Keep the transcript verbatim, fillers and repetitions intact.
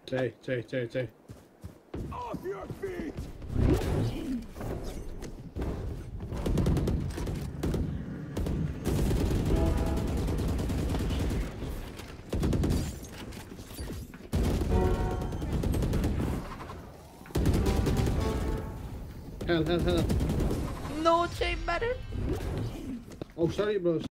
Tay, Tay, Tay, Tay. Off your feet! Hell, hell, hell. No chamber. Oh, sorry, bro.